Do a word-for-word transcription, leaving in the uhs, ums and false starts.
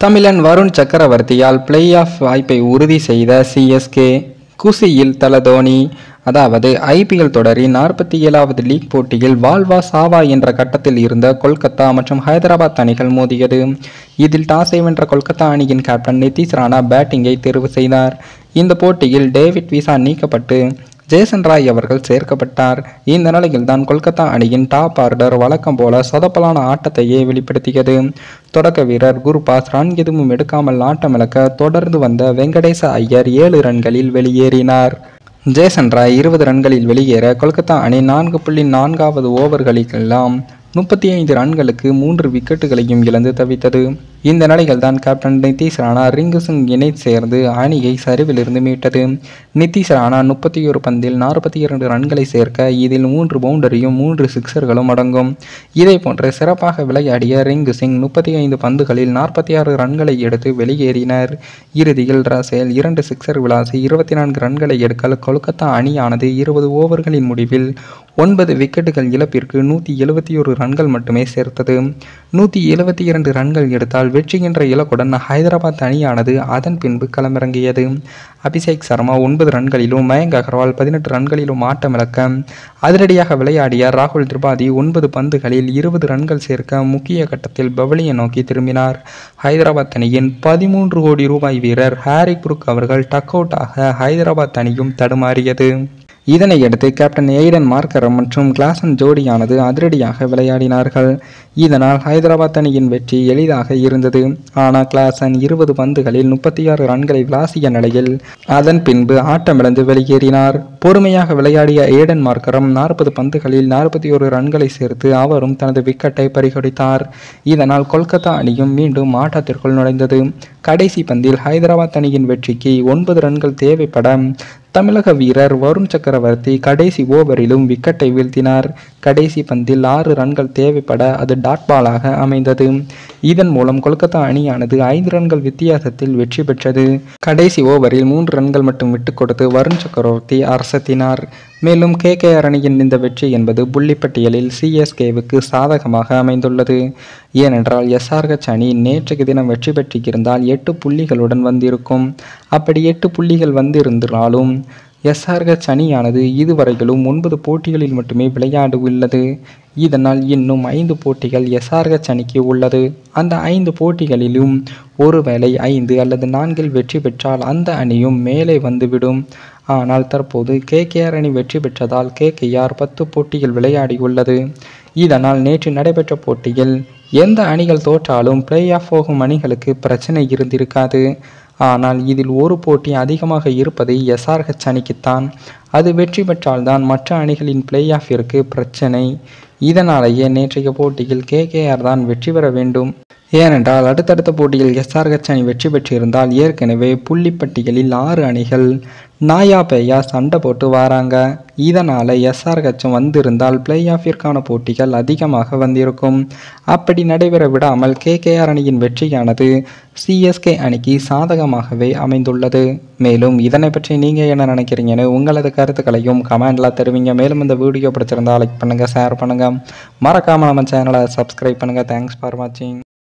தமிழன் Varun சக்கரவர்த்தியால் play off வாய்ப்பை உறுதி செய்த சிஎஸ்கே. குஷியில் தல தோனி. அதாவது ஐபிஎல் தொடரின் நாற்பத்தி ஏழாவது லீக் போட்டியில் வாழ்வா சாவா என்ற கட்டத்தில் இருந்த கொல்கத்தா மற்றும் ஹைதராபாத் அணிகள் மோதியது. இதில் டாஸை வென்ற கொல்கத்தா அணியின் கேப்டன் நிதிஷ் ராணா பேட்டிங்கை தேர்வு செய்தார். இந்த போட்டியில் டேவிட் வீசா நீக்கப்பட்டு ஜேசன் ராய் அவர்கள் சேர்க்கப்பட்டார். இந்த நிலையில் தான் கொல்கத்தா அணியின் டாப் ஆர்டர் வழக்கம் போல சொதப்பலான ஆட்டத்தையே வெளிப்படுத்தியது. தொடக்க வீரர் குர்பாஸ் ரன் எதுவும் எடுக்காமல் ஆட்டமிழக்க தொடர்ந்து வந்த வெங்கடேச ஐயர் ஏழு ரன்களில் வெளியேறினார். ஜேசன் ராய் இருபது ரன்களில் வெளியேற கொல்கத்தா அணி நான்கு புள்ளி நான்காவது ஓவர்களுக்கெல்லாம் முப்பத்தி ஐந்து ரன்களுக்கு மூன்று விக்கெட்டுகளையும் இழந்து தவித்தது. இந்த நிலையில் தான் கேப்டன் நிதிஷ் ராணா ரிங்கு சிங் இணை சேர்ந்து அணியை சரிவிலிருந்து மீட்டது. நிதிஷ் ராணா முப்பத்தி ஒரு பந்தில் நாற்பத்தி இரண்டு ரன்களை சேர்க்க இதில் மூன்று பவுண்டரியும் மூன்று சிக்சர்களும் அடங்கும். இதே போன்று சிறப்பாக விளையாடிய ரிங்கு சிங் முப்பத்தி ஐந்து பந்துகளில் நாற்பத்தி ஆறு ரன்களை எடுத்து வெளியேறினர். இறுதியில் ரசேல் இரண்டு சிக்சர் விளாசி இருபத்தி நான்கு ரன்களை எடுக்க கொல்கத்தா அணியானது இருபது ஓவர்களின் முடிவில் ஒன்பது விக்கெட்டுகள் இழப்பிற்கு நூற்றி எழுபத்தி ஒரு ரன்கள் மட்டுமே சேர்த்தது. நூற்றி எழுபத்தி இரண்டு ரன்கள் எடுத்தால் வெற்றி என்ற இலக்குடன் ஹைதராபாத் அணியானது அதன் பின்பு களமிறங்கியது. அபிஷேக் சர்மா ஒன்பது ரன்களிலும் மயங்க் அகர்வால் பதினெட்டு ரன்களிலும் ஆட்டமிழக்க அதிரடியாக விளையாடிய ராகுல் திரிபாதி ஒன்பது பந்துகளில் இருபது ரன்கள் சேர்க்க முக்கிய கட்டத்தில் பவலியை நோக்கி திரும்பினார். ஹைதராபாத் அணியின் பதிமூன்று கோடி ரூபாய் வீரர் ஹாரிக் புரூக் அவர்கள் டக் அவுட் ஆக ஹைதராபாத் அணியும் தடுமாறியது. இதனையடுத்து கேப்டன் எய்டன் மார்க்கர் மற்றும் கிளாசன் ஜோடியானது அதிரடியாக விளையாடினார்கள். இதனால் ஹைதராபாத் அணியின் வெற்றி எளிதாக இருந்தது. ஆனால் கிளாசன் இருபது பந்துகளில் முப்பத்தி ஆறு ரன்களை விளாசிய நிலையில் அதன் பின்பு ஆட்டமிழந்து வெளியேறினார். பொறுமையாக விளையாடிய எய்டன் மார்க்கரம் நாற்பது பந்துகளில் நாற்பத்தி ஒரு ரன்களை சேர்த்து அவரும் தனது விக்கெட்டை பறிகொடுத்தார். இதனால் கொல்கத்தா அணியும் மீண்டும் ஆட்டத்திற்குள் நுழைந்தது. கடைசி பந்தில் ஹைதராபாத் அணியின் வெற்றிக்கு ஒன்பது ரன்கள் தேவைப்பட தமிழக வீரர் வருண் சக்கரவர்த்தி கடைசி ஓவரிலும் விக்கெட்டை வீழ்த்தினார். கடைசி பந்தில் ஆறு ரன்கள் தேவைப்பட அது டாட் பாலாக அமைந்தது. இதன் மூலம் கொல்கத்தா அணியானது ஐந்து ரன்கள் வித்தியாசத்தில் வெற்றி பெற்றது. கடைசி ஓவரில் மூன்று ரன்கள் மட்டும் விட்டுக் கொடுத்து வருண் சக்கரவர்த்தி அரசத்தினார். மேலும் கேகேஆர் அணியின் இந்த வெற்றி என்பது புள்ளிப்பட்டியலில் சிஎஸ்கேவுக்கு சாதகமாக அமைந்துள்ளது. ஏனென்றால் எஸ்ஆர்ஹெச் அணி நேற்றைக்கு தினம் வெற்றி பெற்றிருந்தால் எட்டு புள்ளிகளுடன் வந்திருக்கும். அப்படி எட்டு புள்ளிகள் வந்திருந்தாலும் எஸ்ஆர்ஹெச் அணியானது இதுவரையிலும் ஒன்பது போட்டிகளில் மட்டுமே விளையாட உள்ளது. இதனால் இன்னும் ஐந்து போட்டிகள் எஸ்ஆர்ஹெச் அணிக்கு உள்ளது. அந்த ஐந்து போட்டிகளிலும் ஒருவேளை ஐந்து அல்லது நான்கில் வெற்றி பெற்றால் அந்த அணியும் மேலே வந்துவிடும். ஆனால் தற்போது கேகேஆர் அணி வெற்றி பெற்றதால் கேகேஆர் பத்து போட்டிகள் விளையாடியுள்ளது. இதனால் நேற்று நடைபெற்ற போட்டியில் எந்த அணிகள் தோற்றாலும் பிளே ஆஃப் போகும் அணிகளுக்கு பிரச்சனை இருந்திருக்காது. ஆனால் இதில் ஒரு போட்டி அதிகமாக இருப்பது எஸ்ஆர்ஹெச் அணிக்குத்தான். அது வெற்றி பெற்றால்தான் மற்ற அணிகளின் பிளே ஆஃபிற்கு பிரச்சனை. இதனாலேயே நேற்றைய போட்டியில் கேகேஆர் தான் வெற்றி பெற வேண்டும். ஏனென்றால் அடுத்தடுத்த போட்டியில் எஸ்ஆர்ஹெச் அணி வெற்றி பெற்றிருந்தால் ஏற்கனவே புள்ளிப்பட்டியலில் ஆறு அணிகள் நாயா பேயா சண்டை போட்டு வராங்க. இதனால் எஸ்ஆர்ஹெச் வந்திருந்தால் பிளே ஆஃபிற்கான போட்டிகள் அதிகமாக வந்திருக்கும். அப்படி நடைபெற விடாமல் கேகேஆர் அணியின் வெற்றியானது சிஎஸ்கே அணிக்கு சாதகமாகவே அமைந்துள்ளது. மேலும் இதனை பற்றி நீங்கள் என்ன நினைக்கிறீங்கன்னு உங்களது கருத்துக்களையும் கமெண்டில் தெரிவிங்க. மேலும் இந்த வீடியோ பிடிச்சிருந்தால் லைக் பண்ணுங்கள், ஷேர் பண்ணுங்கள், மறக்காமல் நம்ம சேனலை சப்ஸ்கிரைப் பண்ணுங்கள். தேங்க்ஸ் ஃபார் வாட்சிங்.